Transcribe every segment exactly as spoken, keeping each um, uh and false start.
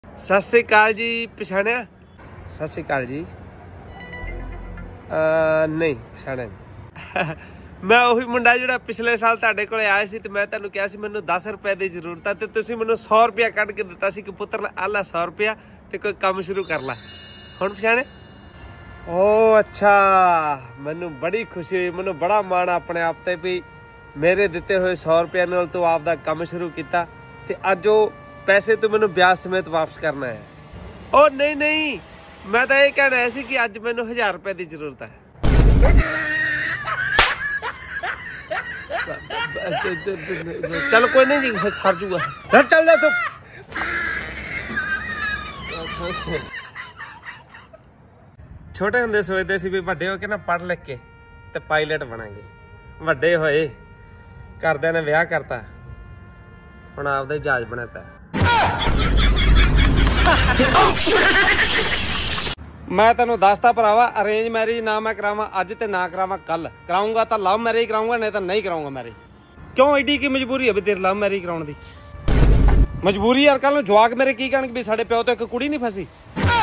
सत श्री अकाल जी, पछाणिया? सत श्री अकाल जी। नहीं पछाणिया नहीं। मैं ਉਹੀ ਮੁੰਡਾ ਜਿਹੜਾ ਪਿਛਲੇ ਸਾਲ ਤੁਹਾਡੇ ਕੋਲੇ ਆਇਆ ਸੀ ਤੇ ਮੈਂ ਤੁਹਾਨੂੰ ਕਿਹਾ ਸੀ ਮੈਨੂੰ दस ਰੁਪਏ ਦੀ ਜ਼ਰੂਰਤ ਹੈ ਤੇ ਤੁਸੀਂ ਮੈਨੂੰ सौ ਰੁਪਿਆ ਕੱਢ ਕੇ ਦਿੱਤਾ ਸੀ ਕਿ ਪੁੱਤਰ ਆਲਾ सौ ਰੁਪਿਆ ਤੇ ਕੋਈ ਕੰਮ ਸ਼ੁਰੂ ਕਰ ਲੈ। ਹੁਣ ਪਛਾਣੇ? ਓ ਅੱਛਾ, ਮੈਨੂੰ ਬੜੀ ਖੁਸ਼ੀ ਹੋਈ, ਮੈਨੂੰ ਬੜਾ ਮਾਣ ਆਪਣੇ ਆਪ ਤੇ ਵੀ ਮੇਰੇ ਦਿੱਤੇ ਹੋਏ सौ ਰੁਪਏ ਨਾਲ ਤੂੰ ਆਪਦਾ ਕੰਮ ਸ਼ੁਰੂ ਕੀਤਾ ਤੇ ਅੱਜ ਉਹ ਪੈਸੇ ਤੂੰ ਮੈਨੂੰ ਵਿਆਜ ਸਮੇਤ ਵਾਪਸ ਕਰਨਾ ਹੈ। ਉਹ ਨਹੀਂ ਨਹੀਂ, ਮੈਂ ਤਾਂ ਇਹ ਕਹਿਣਾ ਸੀ ਕਿ ਅੱਜ ਮੈਨੂੰ हज़ार ਰੁਪਏ ਦੀ ਜ਼ਰੂਰਤ ਹੈ। चल कोई नहीं जी, सर जूगा चल ले तू। छोटे होंदे सोचते सी भी वड्डे हो के ना पढ़ लिख के ते पायलट बनांगे। वड्डे होए घरदियां ने विआह करता, हुण आपदा जहाज बने पिया। मैं तेनों दसता भरावा, अरेंज मैरिज ना मैं करावां अज ते ना करावां कल, कराऊंगा तो लव मैरिज कराऊंगा, नहीं तो नहीं कराऊंगा मैरिज। क्यों एडी की मजबूरी है भी तेरे लव मैरिज कराउण दी? मजबूरी यार, कल नूं जवाक मेरे की कहणगे भी साडे प्यो तो एक कुड़ी नहीं फसी।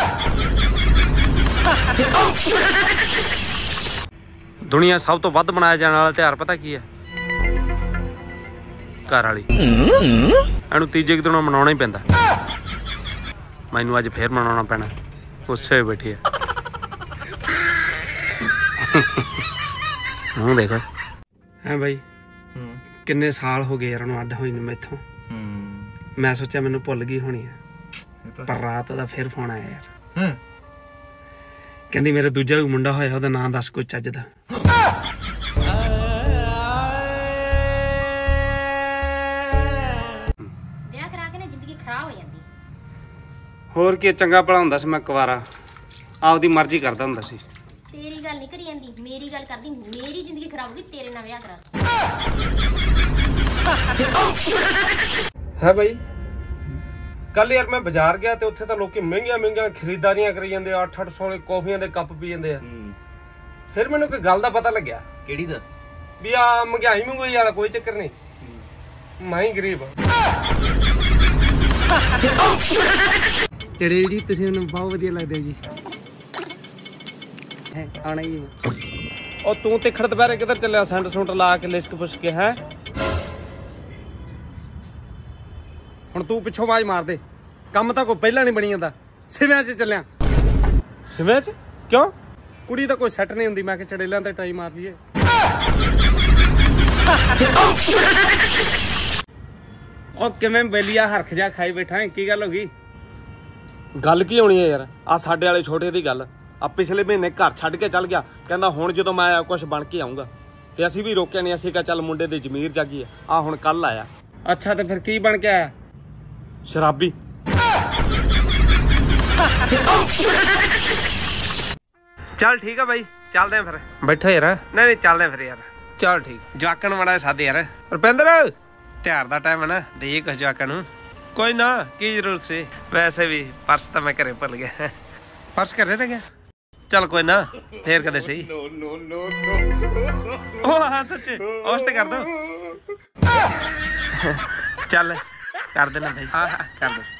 दुनिया सब तो वध मनाया जाने वाला त्योहार पता की है? घर वाली। इहनूं तीजे दिनों मनाउणा ही पैंदा। मैनूं अज फिर मनाउणा पैना, गुस्से बैठी है। मुंह देखो है भाई, किन्ने साल हो गए यार अड होई नूं मैथों। मैं सोचा मैनूं भुल गई होनी है, पर रात दा फिर फोन आया यार। कहंदी मेरा दूजा कोई मुंडा होया, ओहदा नाम दस कोई चज दा। ਵਿਆਹ ਕਰਾ ਕੇ ਨਾ ਜ਼ਿੰਦਗੀ ਖਰਾਬ ਹੋ ਜਾਂਦੀ। ਹੋਰ ਕੀ ਚੰਗਾ ਭਲਾ ਹੁੰਦਾ ਸੀ ਮੈਂ ਕੁਵਾਰਾ, ਆਪਦੀ ਮਰਜ਼ੀ ਕਰਦਾ ਹੁੰਦਾ ਸੀ। ਤੇਰੀ ਗੱਲ ਨਹੀਂ ਕਰੀ ਜਾਂਦੀ, ਮੇਰੀ ਗੱਲ ਕਰਦੀ। ਮੇਰੀ ਜ਼ਿੰਦਗੀ ਖਰਾਬ ਹੋ ਗਈ ਤੇਰੇ ਨਾਲ ਵਿਆਹ ਕਰਾ ਕੇ। है भाई, कल यार मैं बाजार गया तो उत्थे तो लोग महंगिया महंगिया खरीदारियां करी जाते, अठ अठ सौ कॉफियां दे कप पी जाते हैं। फिर मैनू कोई गल दा पता लग्या। किहड़ी दा? भी आ महंगाई महंगाई वाला कोई चक्कर नहीं, मैं ही गरीब। चड़ेल जी तुसीं मैनूं बहुत वधिया लगदे जी। आना ही ओ तू तिखड़ दुपहरे किधर चलिया सेंट सुंट ला के लिस्क पुछ के है? ਹੁਣ ਤੂੰ ਪਿੱਛੋਂ ਆਵਾਜ਼ ਮਾਰ ਦੇ, ਕੰਮ ਤਾਂ ਕੋਈ ਪਹਿਲਾਂ ਨਹੀਂ ਬਣੀ ਜਾਂਦਾ। ਸਿਵਿਆਂ 'ਚ ਚੱਲਿਆ? ਸਿਵਿਆਂ 'ਚ ਕਿਉਂ? ਕੁੜੀ ਤਾਂ ਕੋਈ ਸੈੱਟ ਨਹੀਂ ਹੁੰਦੀ, ਮੈਂ ਕਿ ਚੜੇਲਾਂ ਤੇ ਟਾਈ ਮਾਰ ਲਈਏ। ਉਹ ਕਿਵੇਂ ਬੇਲੀਆ ਹਰਖ ਜਾ ਖਾਈ ਬੈਠਾ ਹੈ, ਕੀ ਗੱਲ ਹੋ ਗਈ? ਗੱਲ ਕੀ ਹੋਣੀ ਹੈ ਯਾਰ, ਆ ਸਾਡੇ ਵਾਲੇ ਛੋਟੇ ਦੀ ਗੱਲ। ਆ ਪਿਛਲੇ ਮਹੀਨੇ ਘਰ ਛੱਡ ਕੇ ਚੱਲ ਗਿਆ, ਕਹਿੰਦਾ ਹੁਣ ਜਦੋਂ ਮੈਂ ਕੁਛ ਬਣ ਕੇ ਆਊਂਗਾ। ਤੇ ਅਸੀਂ ਵੀ ਰੋਕਿਆ ਨਹੀਂ, ਅਸੀਂ ਕਿਹਾ ਚੱਲ ਮੁੰਡੇ ਦੀ ਜ਼ਮੀਰ ਜਾਗੀ ਆ। ਆ ਹੁਣ ਕੱਲ ਆਇਆ। ਅੱਛਾ ਤੇ ਫਿਰ ਕੀ ਬਣ ਕੇ ਆਇਆ? शराबी। चल ठीक है भाई, चलते हैं फिर। बैठो यार। नहीं नहीं चलते हैं फिर यार। चल ठीक। जवाकन माड़ा सादे यार। रुपिंदर त्योहार का टाइम है ना, दईए कुछ जवाकन। कोई ना, की जरूरत से। वैसे भी पर्स तो मैं घरे भुल गया। पर्स घरे रह गया? चल कोई ना, फिर कदे सही। ओ हाँ सच, उस ते कर दो। चल कर देना भाई। हाँ हाँ कर दो।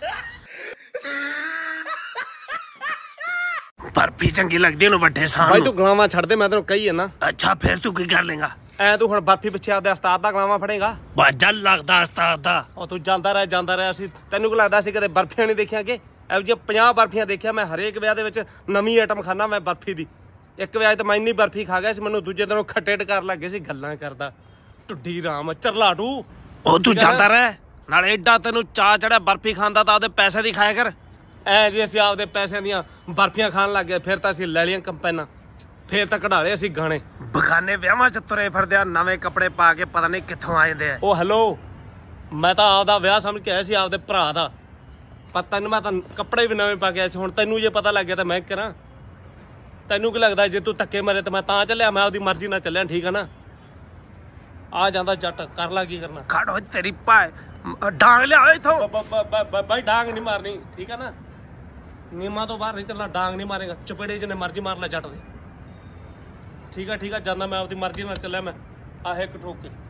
बर्फी चंगी लगदी है बड़े साल भाई। तू गलावा छड़ दे, मैं तेनों कही है ना। अच्छा फिर तू की कर लेगा? ऐ तू हुण बर्फी पिछे आपदे उस्ताद दा गलावा फड़ेगा? बाजा लगदा उस्ताद दा। ओ तू जांदा रह जांदा रह, असि तैनूं की लगदा सी कदे बर्फियां नहीं देखियां कि? एहो जिहियां पचास बर्फियां देखियां मैं। हरेक विआह दे विच नवीं आइटम खाना मैं बर्फी दी। एक विआह ते मैं इन्नी बर्फी खा गया सी, मैनूं दूजे दिनों खट्टे टकार लग गए सी। गल्लां करदा ढुड्डी राम चरलाटू। ओ तू जांदा रह, नाले एडा तेनू चा चढ़िया बर्फी खांदा तां ओहदे पैसे दी खाया कर। ऐ जे असीं आपदे पैसिਆਂ ਦੀਆਂ बर्फियां खाण लग गए, फिर तां असीं ले लियां कंपैनां, फिर तां कढा लए असीं गाणे। बगाने विआहां च तुरे फिरदे आ, नਵੇਂ कपड़े पा के पता नहीं कित्थों आ जांदे आ। ओ हैलो, मैं तां आपदा विआह समझ के आया सी आपदे भरा दा, पर तैनूं मैं तां कपड़े भी नਵੇਂ पा के आया सी। हुण तैनूं जे पता लग गया तां मैं करां? तैनूं की लगदा जे तू धक्के मारे तां मैं तां ਚੱਲਿਆ? मैं आपदी मर्जी नाल ਚੱਲਿਆ, ठीक है ना? आ जांदा जट, कर ला की करना। खड़ हो तेरी भाई, डांग लिया इथों। भाई डांग नहीं मारनी, ठीक है ना? नियमां तो बाहर नहीं चलना, डांग नहीं मारेगा। चपेड़े जिन्ने मर्जी मार ले जट दे, ठीक है ठीक है। जाना मैं आपकी मर्जी नाल चलिया, मैं आ एक ठोक के।